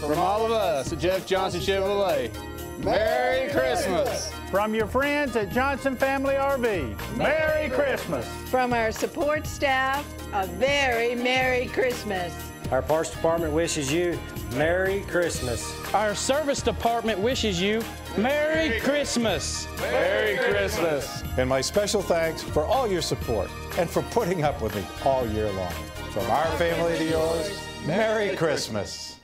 From all of us at Jeff Johnson Chevrolet, Merry Christmas. From your friends at Johnson Family RV, Merry Christmas. From our support staff, a very Merry Christmas. Our parts department wishes you Merry Christmas. Our service department wishes you Merry Christmas. Merry Christmas. And my special thanks for all your support and for putting up with me all year long. From our family to yours, Merry Christmas.